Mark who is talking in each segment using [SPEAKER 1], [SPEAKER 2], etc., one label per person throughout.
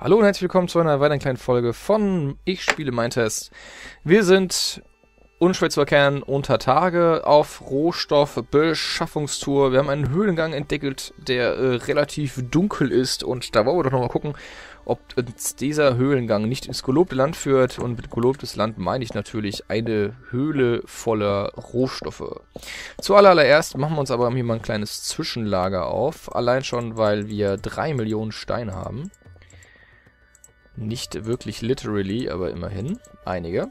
[SPEAKER 1] Hallo und herzlich willkommen zu einer weiteren kleinen Folge von Ich spiele Mindtest. Wir sind unschwer zu erkennen unter Tage auf Rohstoffbeschaffungstour. Wir haben einen Höhlengang entdeckt, der relativ dunkel ist, und da wollen wir doch nochmal gucken, ob uns dieser Höhlengang nicht ins gelobte Land führt. Und mit gelobtes Land meine ich natürlich eine Höhle voller Rohstoffe. Zuallererst machen wir uns aber hier mal ein kleines Zwischenlager auf, allein schon, weil wir 3 Millionen Steine haben. Nicht wirklich literally, aber immerhin einige.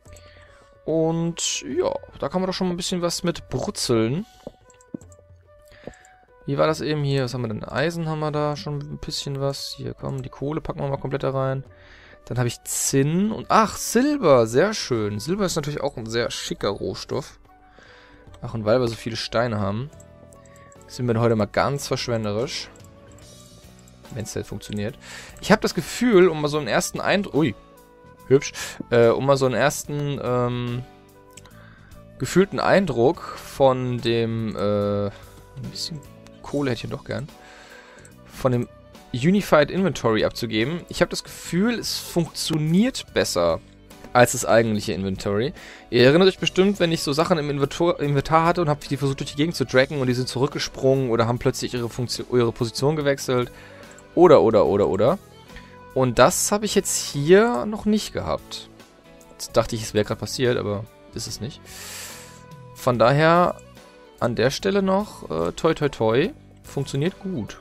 [SPEAKER 1] Und ja, da kann man doch schon mal ein bisschen was mit brutzeln. Wie war das eben hier? Was haben wir denn? Eisen haben wir da schon ein bisschen was. Hier, komm, die Kohle packen wir mal komplett da rein. Dann habe ich Zinn und... Ach, Silber, sehr schön. Silber ist natürlich auch ein sehr schicker Rohstoff. Ach, und weil wir so viele Steine haben, sind wir heute mal ganz verschwenderisch. Wenn es halt funktioniert. Ich habe das Gefühl, um mal so einen ersten Eindruck... Ui, hübsch. Um mal so einen ersten gefühlten Eindruck von dem... ein bisschen Kohle hätte ich doch gern. Von dem Unified Inventory abzugeben. Ich habe das Gefühl, es funktioniert besser als das eigentliche Inventory. Ihr erinnert euch bestimmt, wenn ich so Sachen im Inventar hatte und habe die versucht durch die Gegend zu draggen und die sind zurückgesprungen oder haben plötzlich ihre Position gewechselt. Oder. Und das habe ich jetzt hier noch nicht gehabt. Jetzt dachte ich, es wäre gerade passiert, aber ist es nicht. Von daher an der Stelle noch toi toi toi. Funktioniert gut.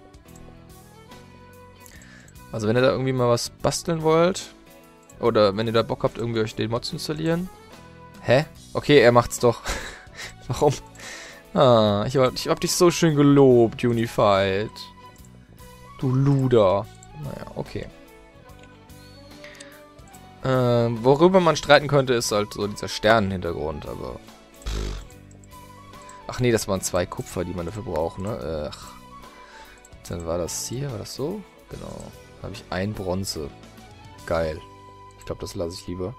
[SPEAKER 1] Also wenn ihr da irgendwie mal was basteln wollt oder wenn ihr da Bock habt, irgendwie euch den Mod zu installieren. Hä? Okay, er macht's doch. Warum? Ah, ich hab dich so schön gelobt, Unified. Du Luder. Naja, okay. Worüber man streiten könnte, ist halt so dieser Sternenhintergrund, aber... Ach nee, das waren 2 Kupfer, die man dafür braucht, ne? Ach. Dann war das hier, war das so? Genau. Da habe ich 1 Bronze. Geil. Ich glaube, das lasse ich lieber.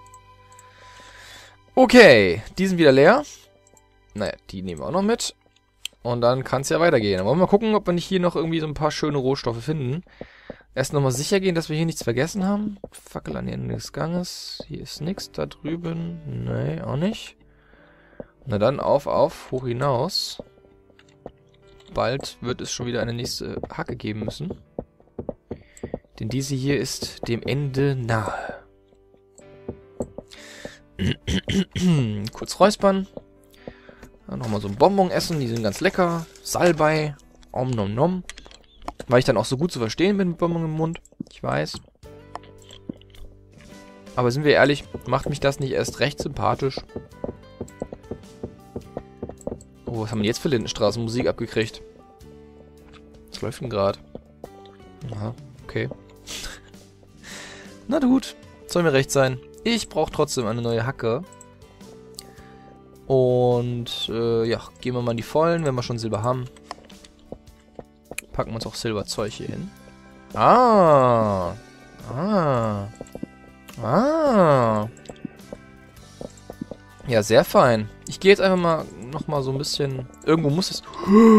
[SPEAKER 1] Okay, die sind wieder leer. Naja, die nehmen wir auch noch mit. Und dann kann es ja weitergehen. Dann wollen wir mal gucken, ob wir nicht hier noch irgendwie so ein paar schöne Rohstoffe finden. Erst nochmal sicher gehen, dass wir hier nichts vergessen haben. Fackel an Ende des Ganges. Hier ist nichts. Da drüben. Nee, auch nicht. Na dann, auf, hoch hinaus. Bald wird es schon wieder eine nächste Hacke geben müssen. Denn diese hier ist dem Ende nahe. Kurz räuspern. Ja, nochmal so ein Bonbon essen, die sind ganz lecker. Salbei. Om nom nom. Weil ich dann auch so gut zu verstehen bin mit Bonbon im Mund. Ich weiß. Aber sind wir ehrlich, macht mich das nicht erst recht sympathisch? Oh, was haben wir jetzt für Lindenstraßenmusik abgekriegt? Was läuft denn gerade? Aha, okay. Na gut, soll mir recht sein. Ich brauche trotzdem eine neue Hacke. Und, ja, gehen wir mal in die Vollen, wenn wir schon Silber haben. Packen wir uns auch Silberzeug hier hin. Ah. Ja, sehr fein. Ich gehe jetzt einfach mal nochmal so ein bisschen... Irgendwo muss es...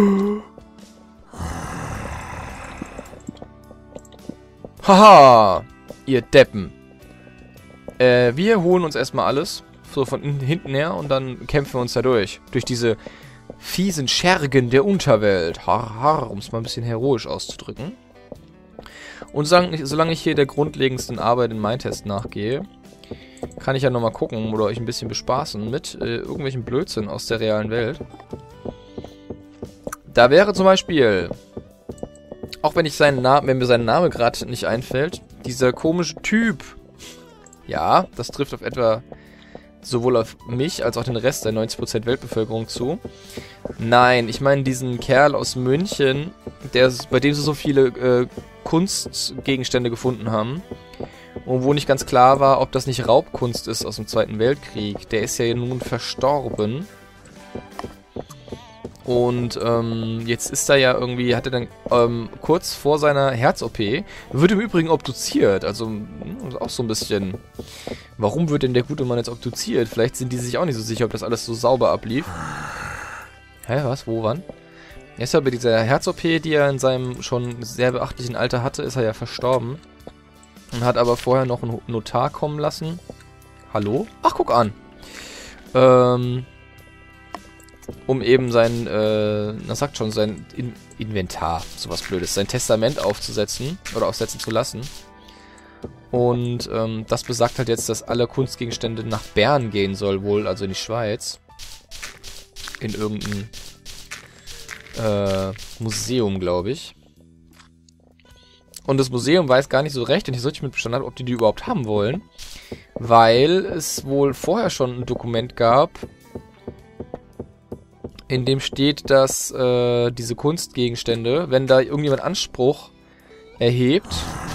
[SPEAKER 1] Haha, ihr Deppen. Wir holen uns erstmal alles. So von hinten her und dann kämpfen wir uns da durch. Durch diese fiesen Schergen der Unterwelt. Har, har, um es mal ein bisschen heroisch auszudrücken. Und solange ich hier der grundlegendsten Arbeit in Mindtest nachgehe, kann ich ja nochmal gucken oder euch ein bisschen bespaßen mit irgendwelchen Blödsinn aus der realen Welt. Da wäre zum Beispiel, auch wenn mir sein Name gerade nicht einfällt, dieser komische Typ. Ja, das trifft auf etwa sowohl auf mich als auch den Rest der 90% Weltbevölkerung zu. Nein, ich meine diesen Kerl aus München, bei dem sie so viele Kunstgegenstände gefunden haben. Und wo nicht ganz klar war, ob das nicht Raubkunst ist aus dem Zweiten Weltkrieg. Der ist ja nun verstorben. Und jetzt ist er ja irgendwie, hat er dann kurz vor seiner Herz-OP, wird im Übrigen obduziert. Also auch so ein bisschen, warum wird denn der gute Mann jetzt obduziert? Vielleicht sind die sich auch nicht so sicher, ob das alles so sauber ablief. Hä, was, wo, wann? Er ist ja bei dieser Herz-OP, die er in seinem schon sehr beachtlichen Alter hatte, ist er ja verstorben. Und hat aber vorher noch einen Notar kommen lassen. Hallo? Ach, guck an. Um eben sein, sagt schon, sein Inventar, sowas Blödes, sein Testament aufzusetzen oder aufsetzen zu lassen. Und das besagt halt jetzt, dass alle Kunstgegenstände nach Bern gehen soll, wohl, also in die Schweiz. In irgendein Museum, glaube ich. Und das Museum weiß gar nicht so recht, und ich sollte mit Bestand haben, ob die überhaupt haben wollen. Weil es wohl vorher schon ein Dokument gab, in dem steht, dass diese Kunstgegenstände, wenn da irgendjemand Anspruch erhebt...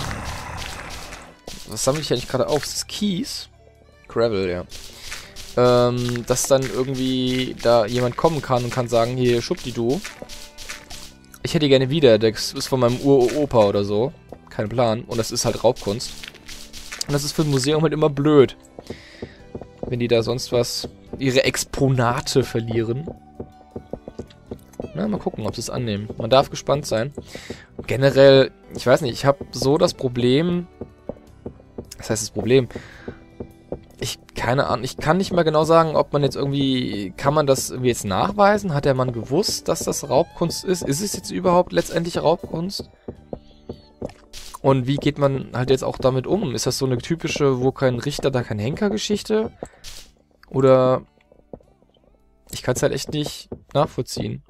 [SPEAKER 1] Was sammle ich eigentlich gerade auf? Ist das Kies? Gravel, ja. Dass dann irgendwie da jemand kommen kann und kann sagen, hier, Schubdidu, ich hätte die gerne wieder, das ist von meinem Uropa oder so. Kein Plan. Und das ist halt Raubkunst. Und das ist für ein Museum halt immer blöd. Wenn die da sonst was, ihre Exponate verlieren. Na, mal gucken, ob sie es annehmen. Man darf gespannt sein. Und generell, ich weiß nicht, ich habe so das Problem... Was heißt das Problem? Keine Ahnung, ich kann nicht mal genau sagen, ob man jetzt irgendwie, kann man das irgendwie jetzt nachweisen? Hat der Mann gewusst, dass das Raubkunst ist? Ist es jetzt überhaupt letztendlich Raubkunst? Und wie geht man halt jetzt auch damit um? Ist das so eine typische, wo kein Richter, da kein Henker Geschichte? Oder, ich kann es halt echt nicht nachvollziehen.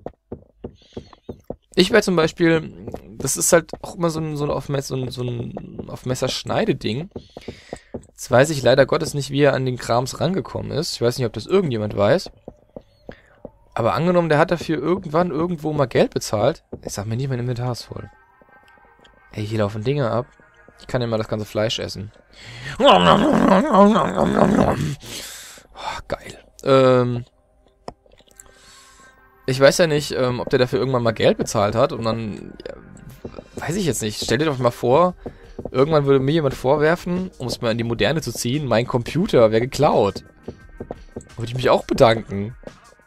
[SPEAKER 1] Ich wäre zum Beispiel, das ist halt auch immer so ein auf Messerschneide-Ding. Jetzt weiß ich leider Gottes nicht, wie er an den Krams rangekommen ist. Ich weiß nicht, ob das irgendjemand weiß. Aber angenommen, der hat dafür irgendwann irgendwo mal Geld bezahlt. Ich sag mir nicht, mein Inventar ist voll. Ey, hier laufen Dinge ab. Ich kann ja mal das ganze Fleisch essen. Oh, geil. Ich weiß ja nicht, ob der dafür irgendwann mal Geld bezahlt hat und dann, ja, weiß ich jetzt nicht. Stell dir doch mal vor, irgendwann würde mir jemand vorwerfen, um es mal in die Moderne zu ziehen, mein Computer wäre geklaut. Würde ich mich auch bedanken.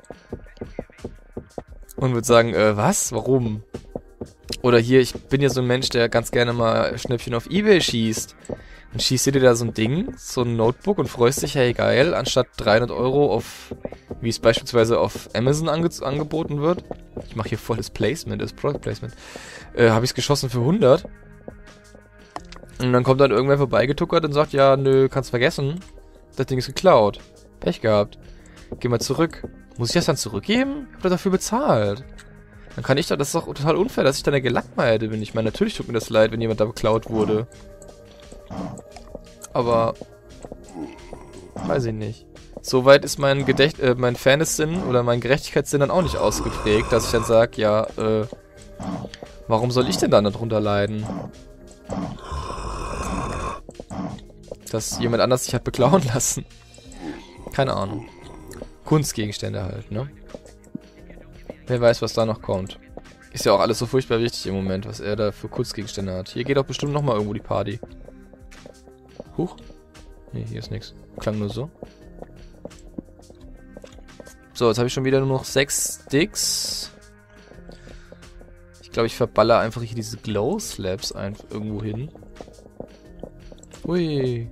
[SPEAKER 1] Und würde sagen, was? Warum? Oder hier, ich bin ja so ein Mensch, der ganz gerne mal Schnäppchen auf eBay schießt. Dann schießt du dir da so ein Ding, so ein Notebook und freust dich, hey geil, anstatt 300 Euro auf, wie es beispielsweise auf Amazon angeboten wird. Ich mache hier volles Placement, das Product Placement. Habe ich es geschossen für 100. Und dann kommt dann irgendwer vorbeigetuckert und sagt, ja, nö, kannst vergessen. Das Ding ist geklaut. Pech gehabt. Geh mal zurück. Muss ich das dann zurückgeben? Ich hab doch dafür bezahlt. Dann kann ich doch, das ist doch total unfair, dass ich dann der Gelackmeierte bin. Ich meine, natürlich tut mir das leid, wenn jemand da beklaut wurde. Aber weiß ich nicht. Soweit ist mein mein Fairness-Sinn oder mein Gerechtigkeitssinn dann auch nicht ausgeprägt, dass ich dann sage, ja, warum soll ich denn dann darunter leiden? Dass jemand anders sich hat beklauen lassen. Keine Ahnung. Kunstgegenstände halt, ne? Wer weiß, was da noch kommt. Ist ja auch alles so furchtbar wichtig im Moment, was er da für Kunstgegenstände hat. Hier geht doch bestimmt nochmal irgendwo die Party. Huch. Nee, hier ist nichts. Klang nur so. So, jetzt habe ich schon wieder nur noch 6 Sticks. Ich glaube, ich verballer einfach hier diese Glow Slabs irgendwo hin. Hui.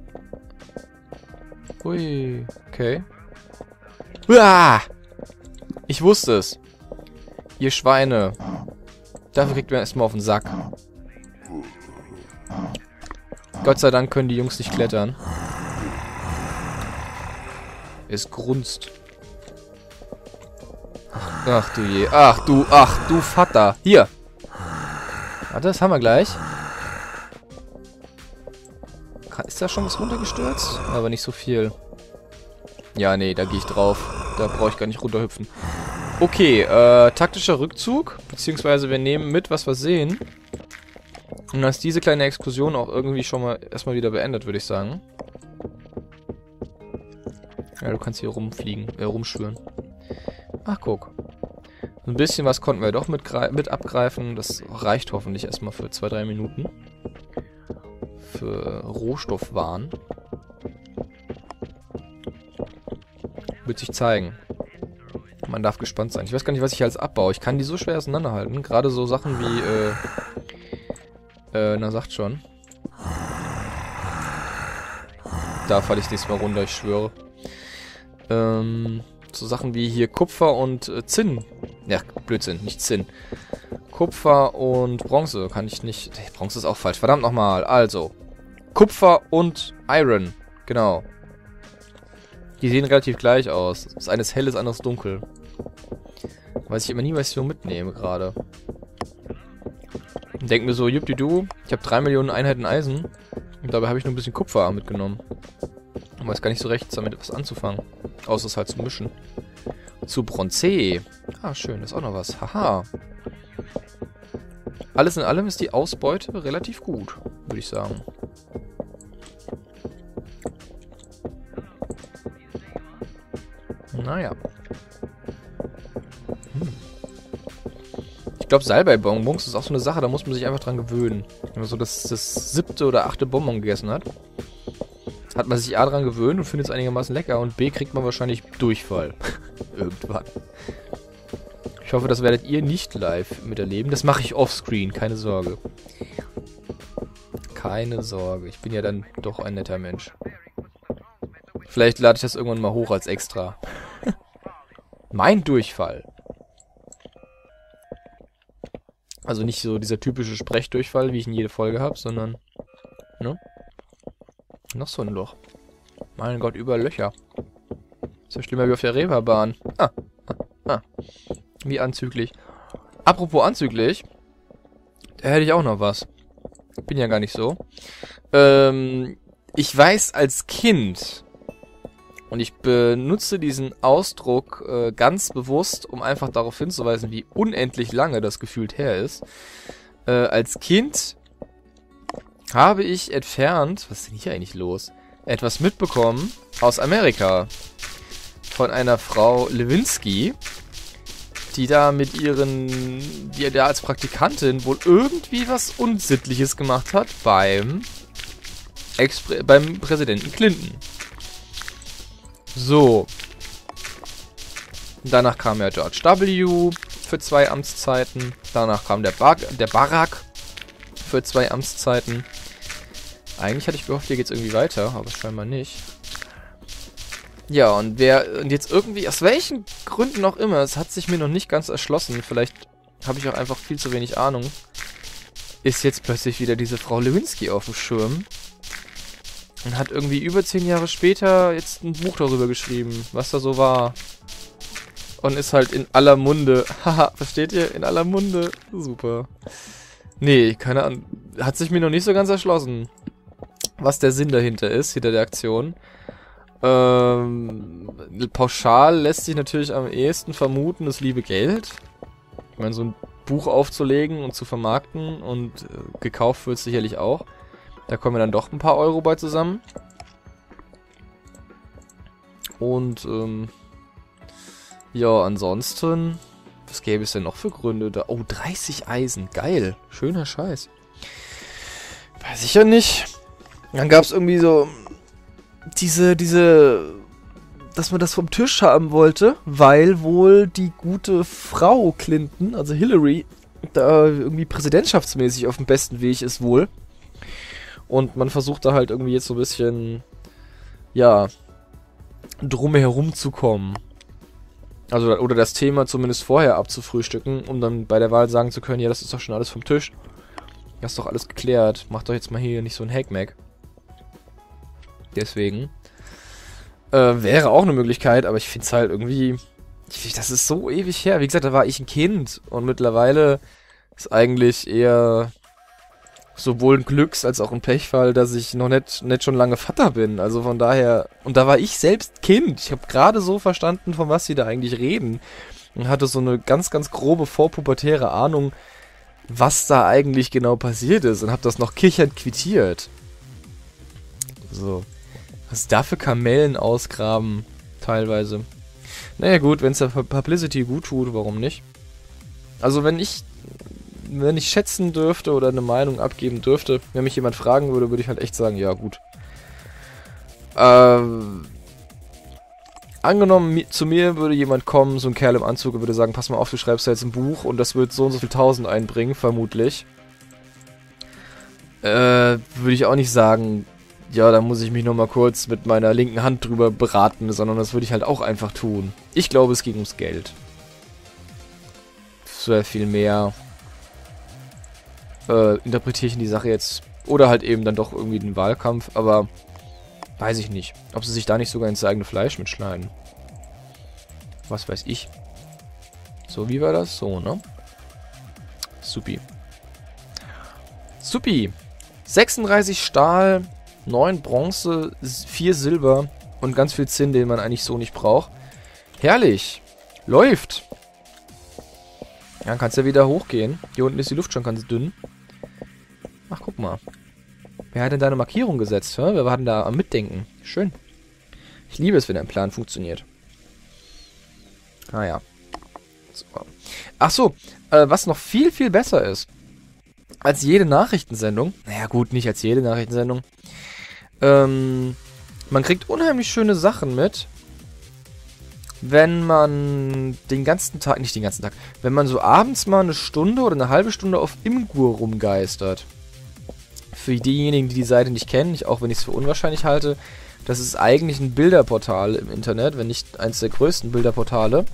[SPEAKER 1] Hui. Okay. Uah! Ich wusste es. Ihr Schweine. Dafür kriegt man erstmal auf den Sack. Gott sei Dank können die Jungs nicht klettern. Es grunzt. Ach du je. Ach du Vater. Hier. Warte, das haben wir gleich. Ist da schon was runtergestürzt? Aber nicht so viel. Ja, nee, da gehe ich drauf. Da brauche ich gar nicht runterhüpfen. Okay, taktischer Rückzug. Beziehungsweise wir nehmen mit, was wir sehen. Und dann ist diese kleine Exkursion auch irgendwie schon mal erstmal wieder beendet, würde ich sagen. Ja, du kannst hier rumfliegen, rumschwören. Ach, guck. Ein bisschen was konnten wir doch mit abgreifen. Das reicht hoffentlich erstmal für 2-3 Minuten. Für Rohstoffwaren. Wird sich zeigen. Man darf gespannt sein. Ich weiß gar nicht, was ich hier als abbaue. Ich kann die so schwer auseinanderhalten. Gerade so Sachen wie, na sagt schon. Da falle ich nächstes Mal runter, ich schwöre. So Sachen wie hier Kupfer und Zinn. Ja, Blödsinn, nicht Zinn. Kupfer und Bronze kann ich nicht... Bronze ist auch falsch, verdammt nochmal. Also, Kupfer und Iron, genau. Die sehen relativ gleich aus. Das eine ist hell, das andere ist dunkel. Weiß ich immer nie, was ich so mitnehme gerade. Denk mir so, juppdidu, ich habe 3 Millionen Einheiten Eisen. Und dabei habe ich nur ein bisschen Kupfer mitgenommen. Und weiß gar nicht so recht, damit was anzufangen. Außer es halt zu mischen. Zu Bronze. Ah, schön, das ist auch noch was. Haha. Alles in allem ist die Ausbeute relativ gut, würde ich sagen. Naja. Ich glaube, Salbei-Bonbons ist auch so eine Sache, da muss man sich einfach dran gewöhnen. Wenn man so das 7. oder 8. Bonbon gegessen hat, hat man sich A dran gewöhnt und findet es einigermaßen lecker und B kriegt man wahrscheinlich Durchfall. Irgendwann. Ich hoffe, das werdet ihr nicht live miterleben. Das mache ich offscreen, keine Sorge. Keine Sorge, ich bin ja dann doch ein netter Mensch. Vielleicht lade ich das irgendwann mal hoch als extra. Mein Durchfall. Also nicht so dieser typische Sprechdurchfall, wie ich in jede Folge habe, sondern... Ne? Noch so ein Loch. Mein Gott, überall Löcher. Ist ja schlimmer wie auf der Reeperbahn. Wie anzüglich. Apropos anzüglich. Da hätte ich auch noch was. Bin ja gar nicht so. Ich weiß als Kind... Und ich benutze diesen Ausdruck ganz bewusst, um einfach darauf hinzuweisen, wie unendlich lange das gefühlt her ist. Als Kind habe ich entfernt, was ist denn hier eigentlich los? Etwas mitbekommen aus Amerika. Von einer Frau Lewinsky, die da die da als Praktikantin wohl irgendwie was Unsittliches gemacht hat beim Präsidenten Clinton. So. Danach kam ja George W. für 2 Amtszeiten. Danach kam der Barack für 2 Amtszeiten. Eigentlich hatte ich gehofft, hier geht's irgendwie weiter, aber scheinbar nicht. Ja, und jetzt irgendwie, aus welchen Gründen auch immer, es hat sich mir noch nicht ganz erschlossen, vielleicht habe ich auch einfach viel zu wenig Ahnung, ist jetzt plötzlich wieder diese Frau Lewinsky auf dem Schirm. Und hat irgendwie über 10 Jahre später jetzt ein Buch darüber geschrieben, was da so war. Und ist halt in aller Munde. Haha, versteht ihr? In aller Munde. Super. Nee, keine Ahnung. Hat sich mir noch nicht so ganz erschlossen, was der Sinn dahinter ist, hinter der Aktion. Pauschal lässt sich natürlich am ehesten vermuten, das liebe Geld. Ich meine, so ein Buch aufzulegen und zu vermarkten und gekauft wird es sicherlich auch. Da kommen dann doch ein paar Euro bei zusammen. Und, ja, ansonsten, was gäbe es denn noch für Gründe da? Oh, 30 Eisen, geil, schöner Scheiß. Weiß ich ja nicht. Dann gab es irgendwie so, dass man das vom Tisch haben wollte, weil wohl die gute Frau Clinton, also Hillary, da irgendwie präsidentschaftsmäßig auf dem besten Weg ist wohl. Und man versucht da halt irgendwie jetzt so ein bisschen, ja, drumherum zu kommen. Also, oder das Thema zumindest vorher abzufrühstücken, um dann bei der Wahl sagen zu können, ja, das ist doch schon alles vom Tisch. Das ist doch alles geklärt. Macht doch jetzt mal hier nicht so ein Hackmack. Deswegen. Wäre auch eine Möglichkeit, aber ich finde es halt irgendwie, das ist so ewig her. Wie gesagt, da war ich ein Kind und mittlerweile ist eigentlich eher sowohl ein Glücks- als auch ein Pechfall, dass ich noch nicht schon lange Vater bin. Also von daher... Und da war ich selbst Kind. Ich habe gerade so verstanden, von was sie da eigentlich reden. Und hatte so eine ganz, ganz grobe vorpubertäre Ahnung, was da eigentlich genau passiert ist. Und habe das noch kichernd quittiert. So. Was da für Kamellen ausgraben, teilweise. Naja gut, wenn es der Publicity gut tut, warum nicht? Also wenn ich schätzen dürfte oder eine Meinung abgeben dürfte, wenn mich jemand fragen würde, würde ich halt echt sagen, ja gut. Angenommen, zu mir würde jemand kommen, so ein Kerl im Anzug, und würde sagen, pass mal auf, du schreibst da jetzt ein Buch und das wird so und so viel 1000 einbringen, vermutlich. Würde ich auch nicht sagen, ja, da muss ich mich nochmal kurz mit meiner linken Hand drüber beraten, sondern das würde ich halt auch einfach tun. Ich glaube, es ging ums Geld. Das wäre viel mehr, interpretiere ich in die Sache jetzt. Oder halt eben dann doch irgendwie den Wahlkampf, aber weiß ich nicht. Ob sie sich da nicht sogar ins eigene Fleisch mitschneiden. Was weiß ich. So, wie war das? So, ne? Supi. Supi. 36 Stahl, 9 Bronze, 4 Silber und ganz viel Zinn, den man eigentlich so nicht braucht. Herrlich. Läuft. Ja, kannst ja wieder hochgehen. Hier unten ist die Luft schon ganz dünn. Ach, guck mal. Wer hat denn da eine Markierung gesetzt? Hä? Wer war denn da am Mitdenken? Schön. Ich liebe es, wenn ein Plan funktioniert. Ah ja. So. Ach so, was noch viel, viel besser ist als jede Nachrichtensendung. Naja gut, nicht als jede Nachrichtensendung. Man kriegt unheimlich schöne Sachen mit, wenn man den ganzen Tag, nicht den ganzen Tag, wenn man so abends mal eine Stunde oder eine halbe Stunde auf Imgur rumgeistert. Für diejenigen, die die Seite nicht kennen, auch wenn ich es für unwahrscheinlich halte, das ist eigentlich ein Bilderportal im Internet, wenn nicht eins der größten Bilderportale.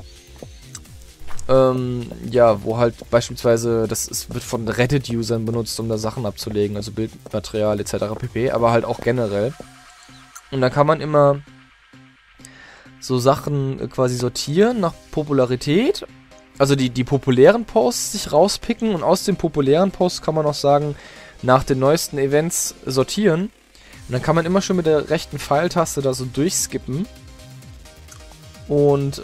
[SPEAKER 1] Ja, wo halt beispielsweise, wird von Reddit-Usern benutzt, um da Sachen abzulegen, also Bildmaterial etc. pp, aber halt auch generell. Und da kann man immer so Sachen quasi sortieren nach Popularität, also die populären Posts sich rauspicken und aus den populären Posts kann man auch sagen, nach den neuesten Events sortieren. Und dann kann man immer schon mit der rechten Pfeiltaste da so durchskippen. Und,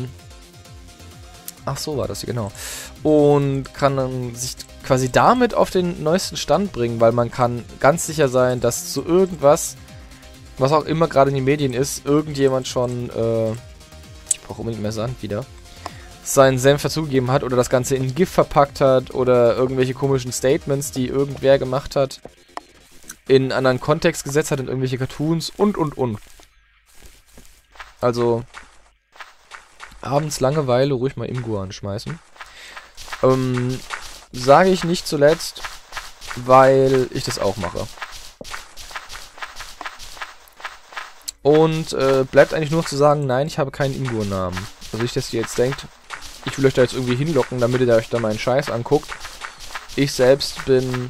[SPEAKER 1] ach so war das hier, genau. Und kann dann sich quasi damit auf den neuesten Stand bringen, weil man kann ganz sicher sein, dass zu irgendwas, was auch immer gerade in den Medien ist, irgendjemand schon, ich brauche unbedingt mehr Sand wieder, seinen Senf dazugegeben hat oder das Ganze in GIF verpackt hat oder irgendwelche komischen Statements, die irgendwer gemacht hat, in einen anderen Kontext gesetzt hat, in irgendwelche Cartoons und. Also, abends Langeweile ruhig mal Imgur anschmeißen. Sage ich nicht zuletzt, weil ich das auch mache. Und bleibt eigentlich nur noch zu sagen, nein, ich habe keinen Imgur-Namen. Also nicht, dass ihr jetzt denkt, ich will euch da jetzt irgendwie hinlocken, damit ihr euch da meinen Scheiß anguckt. Ich selbst bin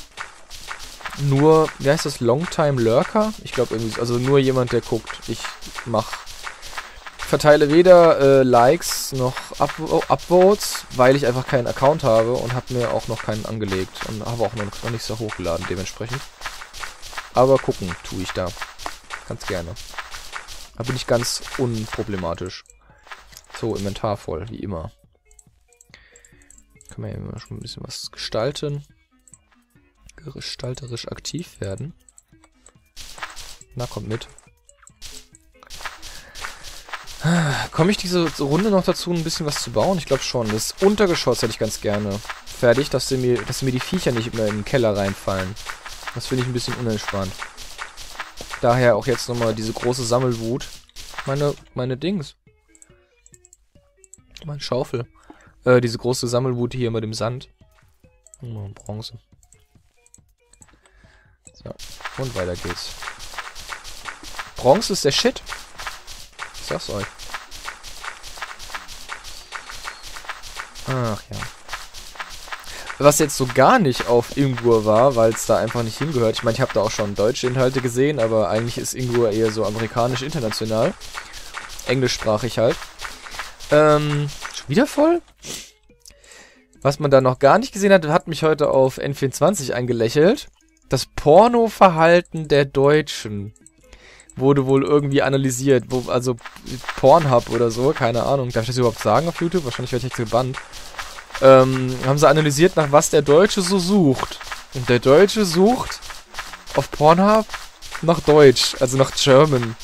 [SPEAKER 1] nur, wie heißt das, Longtime Lurker? Ich glaube irgendwie, also nur jemand, der guckt. Ich verteile weder Likes noch Upvotes, weil ich einfach keinen Account habe und habe mir auch noch keinen angelegt und habe auch noch nichts da hochgeladen dementsprechend. Aber gucken tue ich da. Ganz gerne. Da bin ich ganz unproblematisch. So, Inventar voll, wie immer. Können wir ja immer schon ein bisschen was gestalten. Gestalterisch aktiv werden. Na, kommt mit. Komme ich diese Runde noch dazu, ein bisschen was zu bauen? Ich glaube schon. Das Untergeschoss hätte ich ganz gerne fertig, dass mir die Viecher nicht immer in den Keller reinfallen. Das finde ich ein bisschen unentspannt. Daher auch jetzt nochmal diese große Sammelwut. Meine Dings. Meine Schaufel. Diese große Sammelwut hier mit dem Sand. Bronze. So, und weiter geht's. Bronze ist der Shit. Ich sag's euch. Ach ja. Was jetzt so gar nicht auf Imgur war, weil es da einfach nicht hingehört. Ich meine, ich habe da auch schon deutsche Inhalte gesehen, aber eigentlich ist Imgur eher so amerikanisch-international. Englischsprachig halt. Schon wieder voll? Was man da noch gar nicht gesehen hat, hat mich heute auf N24 eingelächelt. Das Pornoverhalten der Deutschen wurde wohl irgendwie analysiert. Also Pornhub oder so, keine Ahnung. Darf ich das überhaupt sagen auf YouTube? Wahrscheinlich werde ich jetzt gebannt. Haben sie analysiert, nach was der Deutsche so sucht. Und der Deutsche sucht auf Pornhub nach Deutsch, also nach German.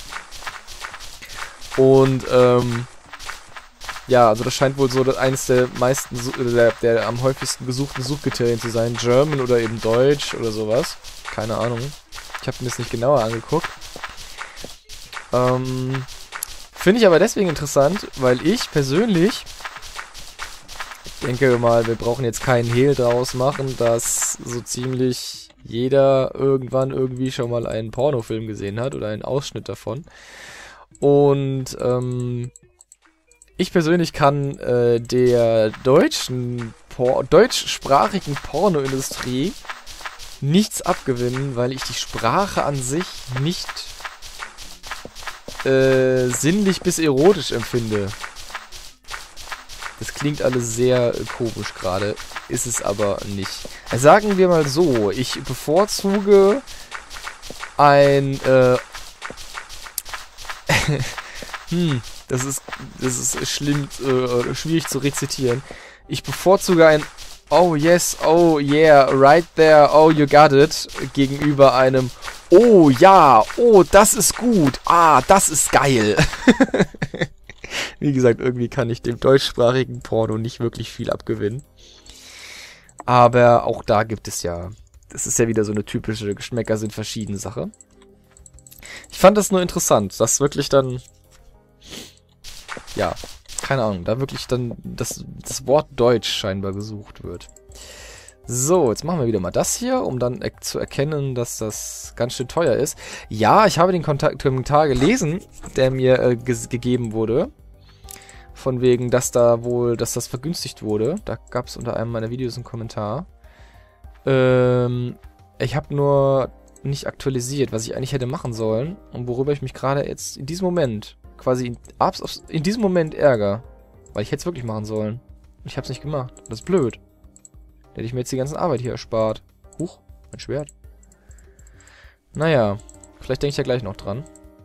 [SPEAKER 1] Und, ja, also das scheint wohl so eines der meisten, der am häufigsten gesuchten Suchkriterien zu sein. German oder eben Deutsch oder sowas. Keine Ahnung. Ich habe mir das nicht genauer angeguckt. Finde ich aber deswegen interessant, weil ich persönlich denke mal, wir brauchen jetzt keinen Hehl draus machen, dass so ziemlich jeder irgendwann irgendwie schon mal einen Pornofilm gesehen hat oder einen Ausschnitt davon. Und ich persönlich kann der deutschsprachigen Pornoindustrie nichts abgewinnen, weil ich die Sprache an sich nicht sinnlich bis erotisch empfinde. Das klingt alles sehr komisch gerade, ist es aber nicht. Also sagen wir mal so, ich bevorzuge ein das ist schlimm, schwierig zu rezitieren. Ich bevorzuge ein Oh yes, oh yeah, right there, oh you got it gegenüber einem Oh ja, oh das ist gut, ah das ist geil. Wie gesagt, irgendwie kann ich dem deutschsprachigen Porno nicht wirklich viel abgewinnen. Aber auch da gibt es ja, das ist ja wieder so eine typische Geschmäcker sind verschiedene Sache. Ich fand das nur interessant, dass wirklich dann, ja, keine Ahnung, da wirklich dann das Wort Deutsch scheinbar gesucht wird. So, jetzt machen wir wieder mal das hier, um dann zu erkennen, dass das ganz schön teuer ist. Ja, ich habe den Kommentar gelesen, der mir gegeben wurde. Von wegen, dass das vergünstigt wurde. Da gab es unter einem meiner Videos einen Kommentar. Ich habe nur nicht aktualisiert, was ich eigentlich hätte machen sollen und worüber ich mich gerade jetzt in diesem Moment, quasi in diesem Moment ärgere. Weil ich hätte es wirklich machen sollen. Ich habe es nicht gemacht. Das ist blöd. Da hätte ich mir jetzt die ganze Arbeit hier erspart. Huch, mein Schwert. Naja, vielleicht denke ich ja gleich noch dran.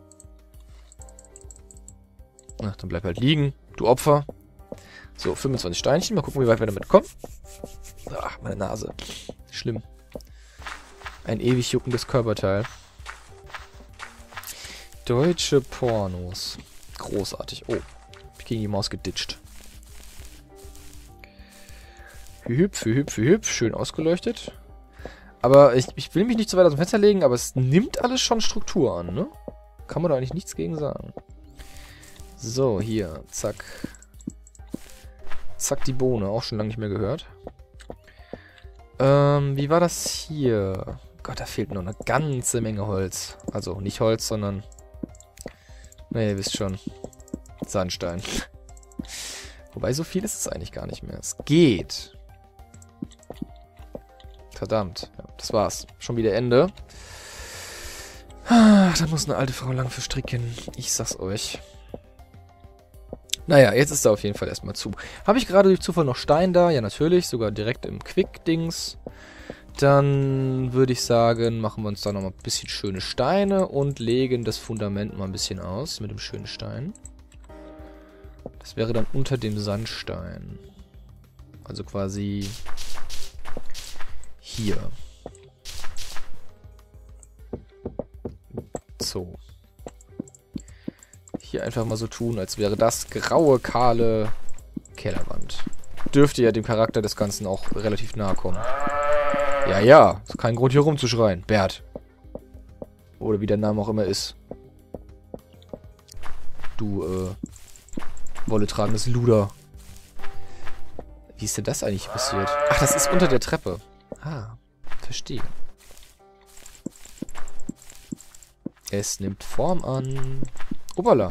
[SPEAKER 1] Ach, dann bleib halt liegen. Du Opfer. So, 25 Steinchen. Mal gucken, wie weit wir damit kommen. Ach, meine Nase. Schlimm. Ein ewig juckendes Körperteil. Deutsche Pornos. Großartig. Oh, ich gegen die Maus geditscht. Hüpf, hüpf, hüpf. Schön ausgeleuchtet. Aber ich will mich nicht zu weit aus dem Fenster legen, aber es nimmt alles schon Struktur an, ne? Kann man da eigentlich nichts gegen sagen. So, hier. Zack. Zack, die Bohne. Auch schon lange nicht mehr gehört. Wie war das hier? Gott, da fehlt noch eine ganze Menge Holz. Also, nicht Holz, sondern... Ne, ihr wisst schon. Sandstein. Wobei, so viel ist es eigentlich gar nicht mehr. Es geht. Verdammt. Ja, das war's. Schon wieder Ende. Da muss eine alte Frau lang für stricken. Ich sag's euch. Naja, jetzt ist er auf jeden Fall erstmal zu. Habe ich gerade durch Zufall noch Stein da? Ja, natürlich. Sogar direkt im Quick-Dings. Dann würde ich sagen, machen wir uns da nochmal ein bisschen schöne Steine und legen das Fundament mal ein bisschen aus mit dem schönen Stein. Das wäre dann unter dem Sandstein. Also quasi hier. So. Hier einfach mal so tun, als wäre das graue, kahle Kellerwand. Dürfte ja dem Charakter des Ganzen auch relativ nahe kommen. Ja, ja. Ist kein Grund hier rumzuschreien. Bert. Oder wie der Name auch immer ist. Du, wolletragendes Luder. Wie ist denn das eigentlich passiert? Ach, das ist unter der Treppe. Ah, verstehe. Es nimmt Form an. Obala.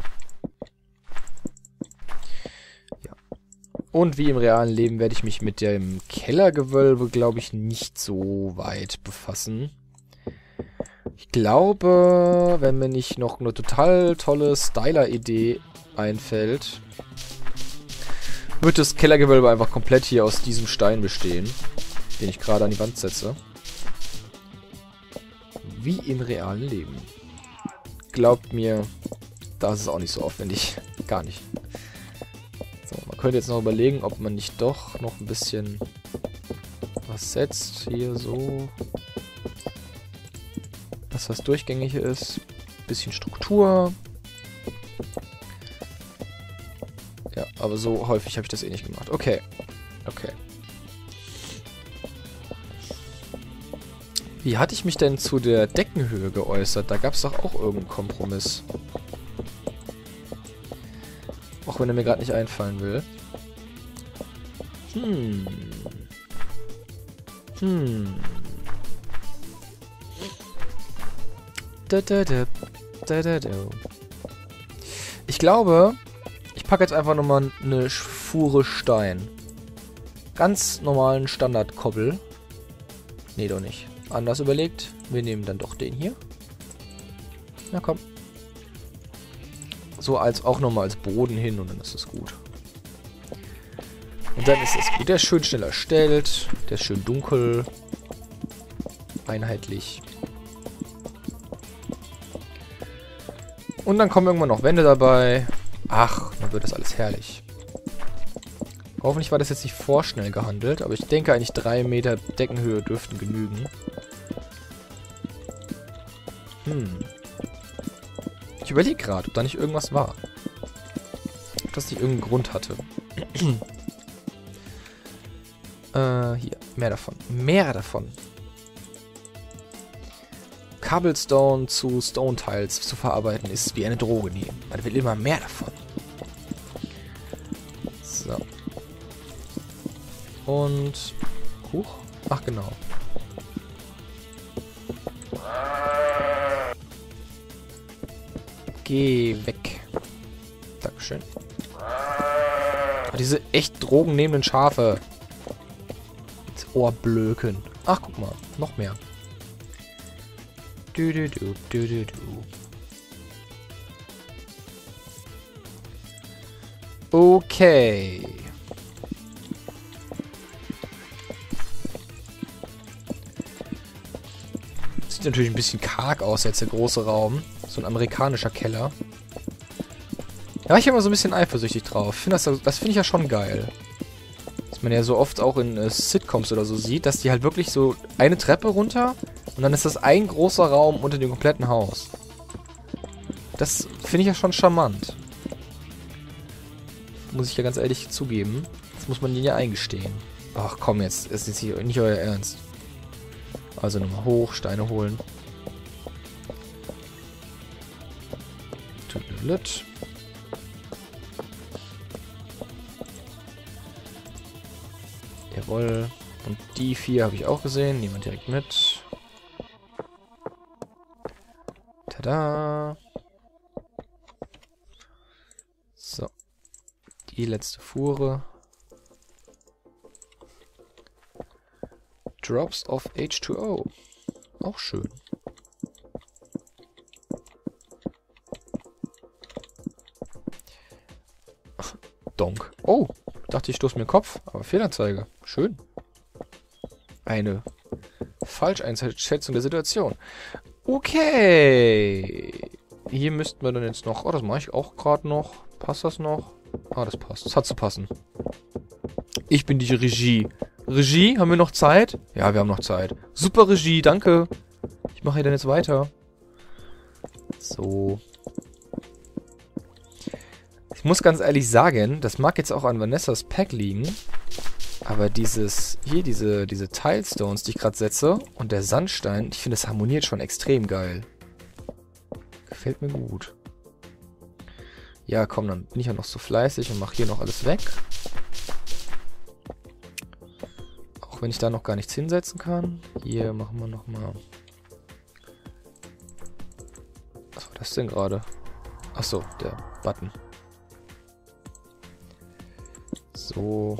[SPEAKER 1] Ja. Und wie im realen Leben werde ich mich mit dem Kellergewölbe, glaube ich, nicht so weit befassen. Ich glaube, wenn mir nicht noch eine total tolle Styler-Idee einfällt, wird das Kellergewölbe einfach komplett hier aus diesem Stein bestehen, den ich gerade an die Wand setze. Wie im realen Leben. Glaubt mir, das ist auch nicht so aufwendig. Gar nicht. So, man könnte jetzt noch überlegen, ob man nicht doch noch ein bisschen was setzt. Hier so. Dass das durchgängig ist. Bisschen Struktur. Ja, aber so häufig habe ich das eh nicht gemacht. Okay. Okay. Wie hatte ich mich denn zu der Deckenhöhe geäußert? Da gab es doch auch irgendeinen Kompromiss. Auch wenn er mir gerade nicht einfallen will. Ich glaube, ich packe jetzt einfach nochmal eine Fuhre Stein. Ganz normalen Standardkobbel. Nee, doch nicht. Anders überlegt. Wir nehmen dann doch den hier. Na komm. So als auch nochmal als Boden hin und dann ist es gut. Und dann ist es gut. Der ist schön schnell erstellt. Der ist schön dunkel. Einheitlich. Und dann kommen irgendwann noch Wände dabei. Ach, dann wird das alles herrlich. Hoffentlich war das jetzt nicht vorschnell gehandelt, aber ich denke eigentlich 3 Meter Deckenhöhe dürften genügen. Ich überlege gerade, ob da nicht irgendwas war. Ob das nicht irgendeinen Grund hatte. Hier, mehr davon. Mehr davon. Cobblestone zu Stone Tiles zu verarbeiten ist wie eine Droge nehmen. Man will immer mehr davon. So. Und... Huch. Ach, genau. Geh weg. Dankeschön. Diese echt drogennehmenden Schafe. Ins Ohr blöken. Ach, guck mal. Noch mehr. Okay. Sieht natürlich ein bisschen karg aus jetzt, der große Raum. So ein amerikanischer Keller. Da war ich immer so ein bisschen eifersüchtig drauf. Das finde ich ja schon geil. Was man ja so oft auch in Sitcoms oder so sieht, dass die halt wirklich so eine Treppe runter und dann ist das ein großer Raum unter dem kompletten Haus. Das finde ich ja schon charmant. Muss ich ja ganz ehrlich zugeben. Das muss man denen ja eingestehen. Ach komm jetzt, es ist nicht euer Ernst. Also nochmal hoch, Steine holen. Tüdelüt. Jawohl. Und die 4 habe ich auch gesehen. Nehmen wir direkt mit. Tada. So. Die letzte Fuhre. Drops of H2O. Auch schön. Donk. Oh, dachte ich stoße mir den Kopf, aber Fehlanzeige. Schön. Eine Falscheinschätzung der Situation. Okay. Hier müssten wir dann jetzt noch... Oh, das mache ich auch gerade noch. Passt das noch? Ah, das passt. Das hat zu passen. Ich bin die Regie. Regie, haben wir noch Zeit? Ja, wir haben noch Zeit. Super Regie, danke. Ich mache hier dann jetzt weiter. So. Ich muss ganz ehrlich sagen, das mag jetzt auch an Vanessas Pack liegen, aber diese Tilestones, die ich gerade setze, und der Sandstein, ich finde, das harmoniert schon extrem geil. Gefällt mir gut. Ja, komm, dann bin ich ja noch so fleißig und mache hier noch alles weg. Auch wenn ich da noch gar nichts hinsetzen kann. Hier machen wir nochmal... Was war das denn gerade? Achso, der Button. So.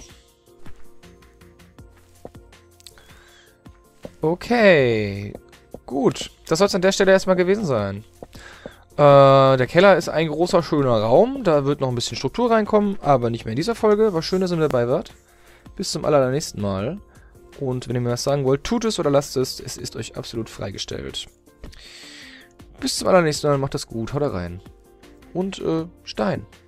[SPEAKER 1] Okay. Gut. Das soll es an der Stelle erstmal gewesen sein. Der Keller ist ein großer, schöner Raum. Da wird noch ein bisschen Struktur reinkommen, aber nicht mehr in dieser Folge. War schön, dass ihr dabei wart. Bis zum allernächsten Mal. Und wenn ihr mir was sagen wollt, tut es oder lasst es. Es ist euch absolut freigestellt. Bis zum allernächsten Mal. Macht das gut. Haut rein. Und Stein.